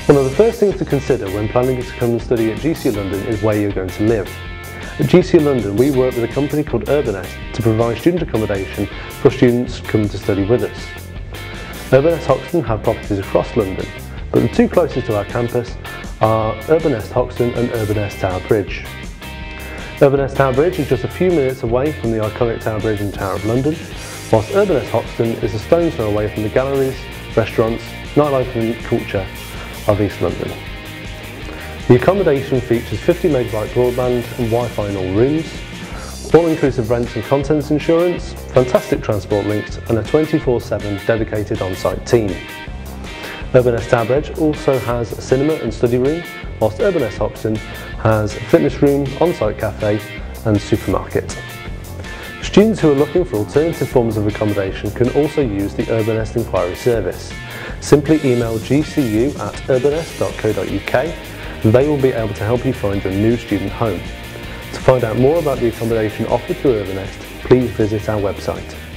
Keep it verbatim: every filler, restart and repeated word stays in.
One of the first things to consider when planning to come and study at G C U London is where you're going to live. At G C U London we work with a company called Urbanest to provide student accommodation for students coming to study with us. Urbanest Hoxton have properties across London, but the two closest to our campus are Urbanest Hoxton and Urbanest Tower Bridge. Urbanest Tower Bridge is just a few minutes away from the iconic Tower Bridge and Tower of London, whilst Urbanest Hoxton is a stone's throw away from the galleries, restaurants, nightlife and culture of East London. The accommodation features fifty megabyte broadband and Wi-Fi in all rooms, all-inclusive rents and contents insurance, fantastic transport links and a twenty-four seven dedicated on-site team. Urbanest Tower Bridge also has a cinema and study room, whilst Urbanest Hoxton has a fitness room, on-site cafe and supermarket. Students who are looking for alternative forms of accommodation can also use the Urbanest Inquiry Service. Simply email G C U at urbanest dot co dot U K and they will be able to help you find your new student home. To find out more about the accommodation offered through Urbanest, please visit our website.